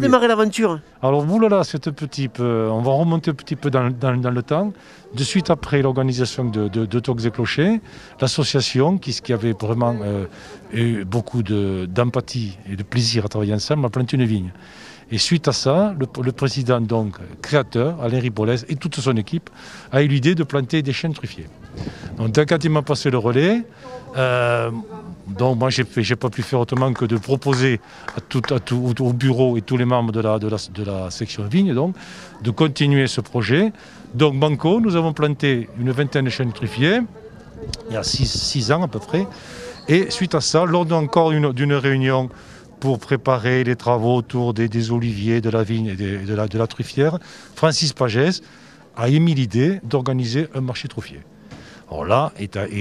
démarré l'aventure? Alors, oulala, c'est un petit peu. On va remonter un petit peu dans le temps. De suite après l'organisation de Tocs et Clochers, l'association, qui avait vraiment eu beaucoup d'empathie et de plaisir à travailler ensemble, a planté une vigne. Et suite à ça, le président, donc créateur, Alain Ripolès, et toute son équipe, a eu l'idée de planter des chênes truffiers. Donc, quand il m'a passé le relais, donc moi, j'ai pas pu faire autrement que de proposer au bureau et tous les membres de la section vigne, donc, de continuer ce projet. Donc, Banco, nous avons planté une vingtaine de chênes truffiers, il y a 6 ans à peu près. Et suite à ça, lors d'une réunion pour préparer les travaux autour des oliviers, de la vigne et de la truffière, Francis Pagès a émis l'idée d'organiser un marché truffier. Alors là,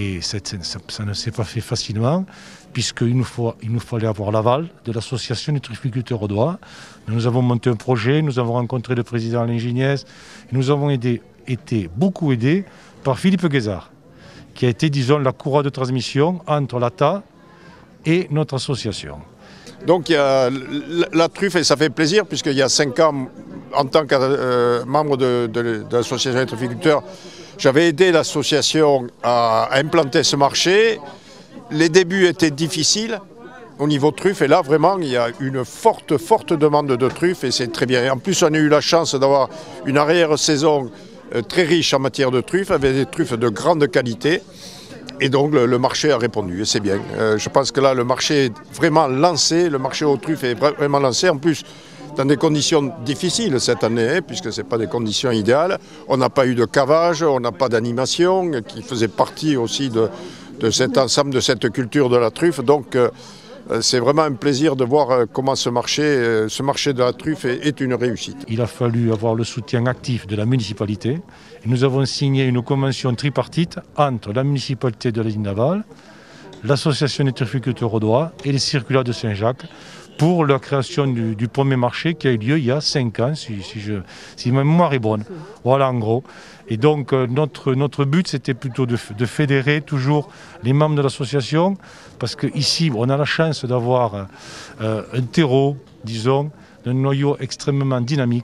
ça ne s'est pas fait facilement, puisqu'il nous fallait avoir l'aval de l'association des trufficulteurs audois. Nous avons monté un projet, nous avons rencontré le président Alain Gignaes, et nous avons été beaucoup aidés par Philippe Guézard, qui a été, disons, la courroie de transmission entre l'ATA et notre association. Donc il y a la truffe, et ça fait plaisir, puisqu'il y a 5 ans, en tant que membre de l'association des trufficulteurs, j'avais aidé l'association à implanter ce marché. Les débuts étaient difficiles au niveau truffe, et là vraiment il y a une forte demande de truffes, et c'est très bien. Et en plus, on a eu la chance d'avoir une arrière-saison très riche en matière de truffes, avec des truffes de grande qualité. Et donc le marché a répondu, et c'est bien. Je pense que là, le marché est vraiment lancé, le marché aux truffes est vraiment lancé. En plus, dans des conditions difficiles cette année, puisque ce n'est pas des conditions idéales. On n'a pas eu de cavage, on n'a pas d'animation, qui faisait partie aussi de cet ensemble, de cette culture de la truffe. Donc c'est vraiment un plaisir de voir comment ce marché de la truffe est une réussite. Il a fallu avoir le soutien actif de la municipalité. Et nous avons signé une convention tripartite entre la municipalité de la Ligne Naval, l'association des trufficulteurs audois et les circulaires de Saint-Jacques pour la création du premier marché qui a eu lieu il y a 5 ans, si ma mémoire est bonne. Voilà, en gros. Et donc, notre but, c'était plutôt de fédérer toujours les membres de l'association, parce qu'ici, on a la chance d'avoir un terreau, disons, d'un noyau extrêmement dynamique.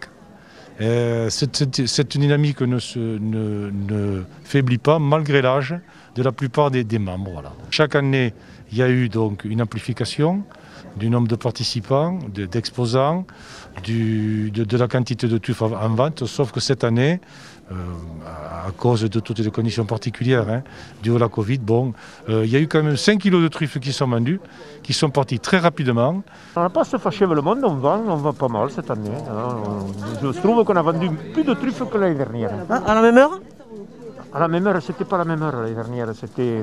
Cette dynamique ne faiblit pas, malgré l'âge de la plupart des membres. Voilà. Chaque année, il y a eu donc une amplification du nombre de participants, d'exposants, de la quantité de truffes en vente, sauf que cette année, à cause de toutes les conditions particulières dues à la Covid, il y a eu quand même 5 kilos de truffes qui sont vendus, qui sont partis très rapidement. On n'a pas se fâcher avec le monde, on vend pas mal cette année. Je trouve qu'on a vendu plus de truffes que l'année dernière. Ah, à la même heure? À la même heure, c'était pas la même heure l'année dernière, c'était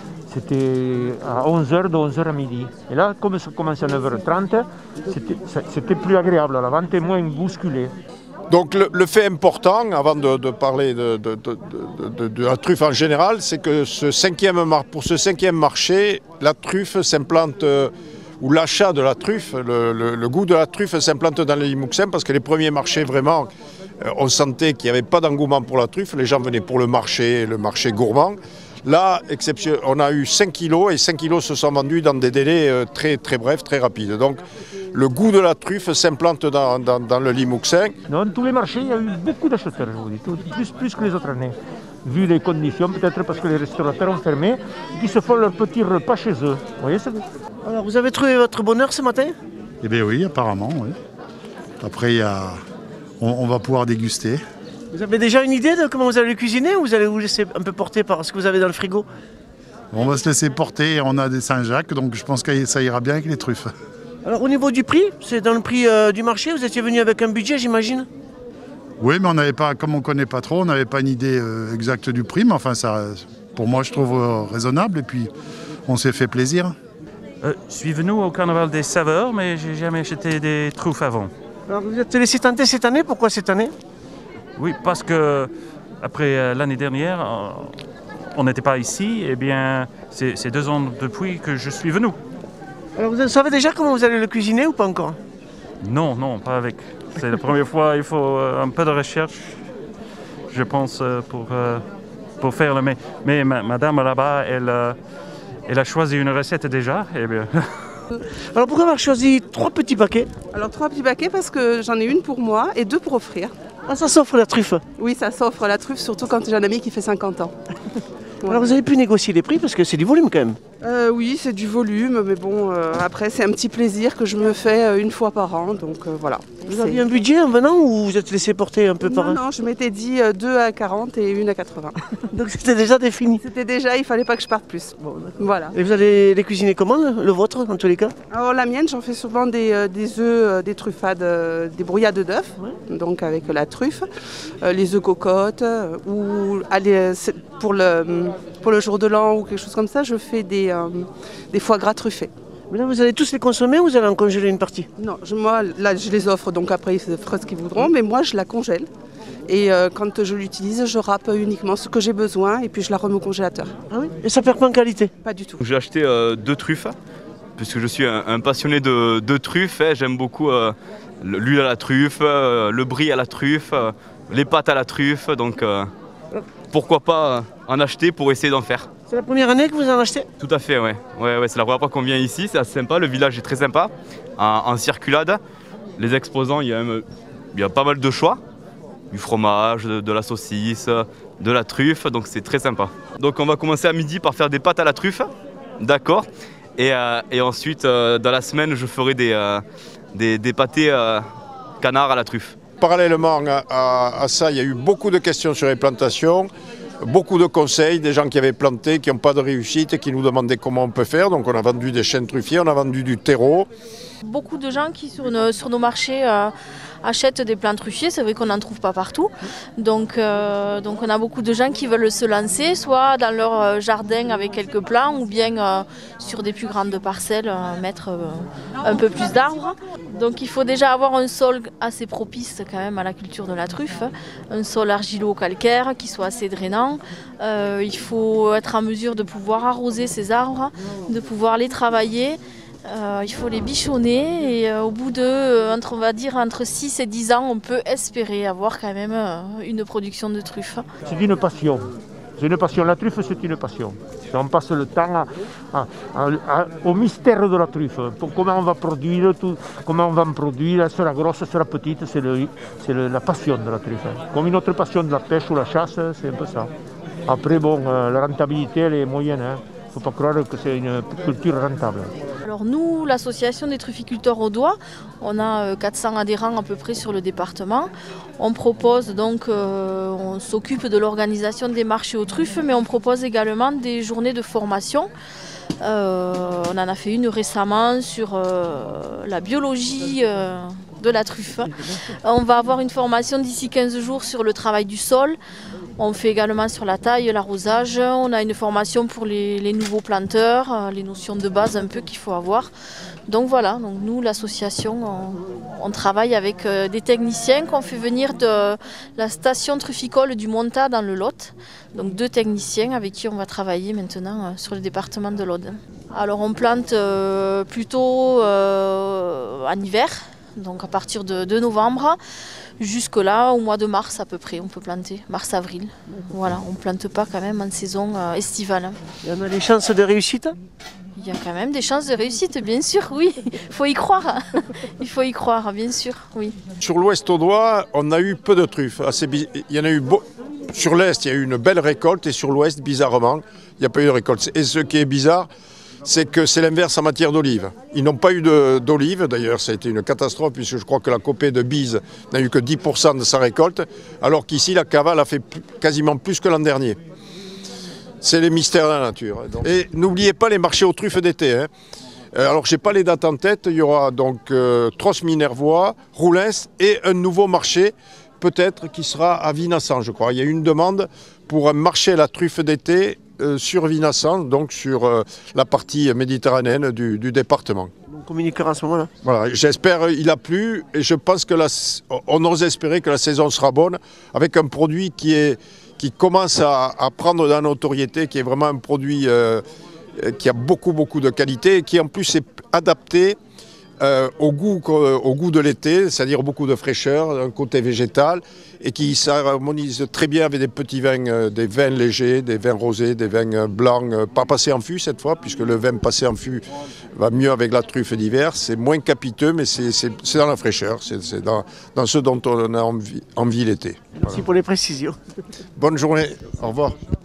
à 11h, de 11h à midi. Et là, comme ça commence à 9h30, c'était plus agréable, la vente est moins bousculée. Donc le fait important, avant de parler de la truffe en général, c'est que pour ce 5e marché, la truffe s'implante, ou l'achat de la truffe, le goût de la truffe s'implante dans les Limouxins, parce que les premiers marchés, vraiment, on sentait qu'il n'y avait pas d'engouement pour la truffe, les gens venaient pour le marché gourmand. Là, on a eu 5 kilos, et 5 kilos se sont vendus dans des délais très brefs, très rapides. Donc le goût de la truffe s'implante dans le Limouxin. Dans tous les marchés, il y a eu beaucoup d'acheteurs, je vous dis, plus que les autres années. Vu les conditions, peut-être parce que les restaurateurs ont fermé, qui se font leur petit repas chez eux. Vous voyez ça? Alors, vous avez trouvé votre bonheur ce matin? Eh bien oui, apparemment, oui. Après, on va pouvoir déguster. Vous avez déjà une idée de comment vous allez le cuisiner, ou vous allez vous laisser un peu porter par ce que vous avez dans le frigo? On va se laisser porter, on a des Saint-Jacques, donc je pense que ça ira bien avec les truffes. Alors au niveau du prix, c'est dans le prix du marché, vous étiez venu avec un budget, j'imagine? Oui, mais on n'avait pas, comme on ne connaît pas trop, on n'avait pas une idée exacte du prix, mais enfin ça, pour moi je trouve raisonnable, et puis on s'est fait plaisir. Je suis venu au Carnaval des Saveurs, mais j'ai jamais acheté des truffes avant. Alors vous êtes laissé tenter cette année, pourquoi cette année? Oui, parce que après l'année dernière, on n'était pas ici, et bien c'est 2 ans depuis que je suis venu. Alors vous savez déjà comment vous allez le cuisiner ou pas encore? Non, pas avec. C'est la première fois, il faut un peu de recherche, je pense, pour faire le mets. Mais madame là-bas, elle a choisi une recette déjà, et bien Alors pourquoi avoir choisi 3 petits paquets? Alors 3 petits paquets parce que j'en ai une pour moi et 2 pour offrir. Ah, ça s'offre la truffe. Oui, ça s'offre la truffe, surtout quand j'ai un ami qui fait 50 ans. Alors vous avez pu négocier les prix parce que c'est du volume quand même. Oui, c'est du volume, mais bon, après c'est un petit plaisir que je me fais une fois par an, donc voilà. Vous aviez un budget en venant ou vous êtes laissé porter un peu par... Non, je m'étais dit 2 à 40 et 1 à 80. Donc c'était déjà défini. C'était déjà, il fallait pas que je parte plus. Bon, voilà. et vous allez les cuisiner comment, le vôtre, en tous les cas? Alors la mienne, j'en fais souvent des œufs, des truffades, des brouillades d'œufs, donc avec la truffe, les œufs cocottes, ou pour le jour de l'an ou quelque chose comme ça, je fais des foie gras truffés. Mais là, vous allez tous les consommer ou vous allez en congeler une partie? Non, moi, là, je les offre, donc après, ils feront ce qu'ils voudront, mais moi, je la congèle. Et quand je l'utilise, je râpe uniquement ce que j'ai besoin et puis je la remets au congélateur. Ah oui? Et ça perd pas en qualité? Pas du tout. J'ai acheté 2 truffes, puisque je suis un passionné de truffes. J'aime beaucoup l'huile à la truffe, le brie à la truffe, les pâtes à la truffe. Donc pourquoi pas en acheter pour essayer d'en faire. C'est la première année que vous en achetez? Tout à fait, ouais. Ouais, c'est la première fois qu'on vient ici, c'est assez sympa. Le village est très sympa, en circulade. Les exposants, il y a pas mal de choix. Du fromage, de la saucisse, de la truffe, donc c'est très sympa. Donc on va commencer à midi par faire des pâtes à la truffe, d'accord. Et ensuite, dans la semaine, je ferai des pâtés canard à la truffe. Parallèlement à ça, il y a eu beaucoup de questions sur les plantations, beaucoup de conseils, des gens qui avaient planté, qui n'ont pas de réussite et qui nous demandaient comment on peut faire. Donc on a vendu des chênes truffiers, on a vendu du terreau. Beaucoup de gens qui sur nos marchés achètent des plants truffiers, c'est vrai qu'on n'en trouve pas partout. Donc on a beaucoup de gens qui veulent se lancer, soit dans leur jardin avec quelques plants, ou bien sur des plus grandes parcelles, mettre un peu plus d'arbres. Donc il faut déjà avoir un sol assez propice quand même à la culture de la truffe, un sol argilo-calcaire qui soit assez drainant. Il faut être en mesure de pouvoir arroser ces arbres, de pouvoir les travailler. Il faut les bichonner et au bout entre 6 et 10 ans, on peut espérer avoir quand même une production de truffes. C'est une passion. C'est une passion. La truffe, c'est une passion. On passe le temps au mystère de la truffe. Comment on va produire, comment on va en produire, elle sera grosse, elle sera petite. C'est la passion de la truffe. Comme une autre passion de la pêche ou la chasse, c'est un peu ça. Après, bon, la rentabilité, elle est moyenne. Il ne faut pas croire que c'est une culture rentable. Alors nous, l'association des trufficulteurs audois, on a 400 adhérents à peu près sur le département. On propose donc, on s'occupe de l'organisation des marchés aux truffes, mais on propose également des journées de formation. On en a fait une récemment sur la biologie de la truffe. On va avoir une formation d'ici 15 jours sur le travail du sol. On fait également sur la taille, l'arrosage. On a une formation pour les nouveaux planteurs, les notions de base un peu qu'il faut avoir. Donc voilà, donc nous, l'association, on travaille avec des techniciens qu'on fait venir de la station trufficole du Montat dans le Lot. Donc 2 techniciens avec qui on va travailler maintenant sur le département de l'Aude. Alors on plante plutôt en hiver, donc à partir de novembre. Jusque là, au mois de mars à peu près, on peut planter, mars-avril. Voilà, on ne plante pas quand même en saison estivale. Il y en a des chances de réussite? Il y a quand même des chances de réussite, bien sûr, oui. Il faut y croire. Il faut y croire, bien sûr, oui. Sur l'ouest audois, on a eu peu de truffes. Il y en a eu sur l'est, il y a eu une belle récolte, et sur l'ouest, bizarrement, il n'y a pas eu de récolte. Et ce qui est bizarre, c'est que c'est l'inverse en matière d'olives. Ils n'ont pas eu d'olives, d'ailleurs ça a été une catastrophe puisque je crois que la copée de Bise n'a eu que 10% de sa récolte, alors qu'ici la cavale a fait quasiment plus que l'an dernier. C'est les mystères de la nature. Et n'oubliez pas les marchés aux truffes d'été. Alors je n'ai pas les dates en tête, il y aura donc Trosse-Minervois, Roulins et un nouveau marché peut-être qui sera à Vinassan, je crois. Il y a une demande pour un marché à la truffe d'été sur Vinassan, donc sur la partie méditerranéenne du département. On communiquera à ce moment-là. Voilà, j'espère il a plu et je pense que on ose espérer que la saison sera bonne avec un produit qui commence à prendre de la notoriété, qui est vraiment un produit qui a beaucoup de qualité et qui en plus est adapté au goût de l'été, c'est-à-dire beaucoup de fraîcheur, un côté végétal, et qui s'harmonise très bien avec des petits vins, des vins légers, des vins rosés, des vins blancs, pas passés en fût cette fois, puisque le vin passé en fût va mieux avec la truffe d'hiver. C'est moins capiteux, mais c'est dans la fraîcheur, c'est dans ce dont on a envie l'été. Merci pour les précisions. Bonne journée, au revoir.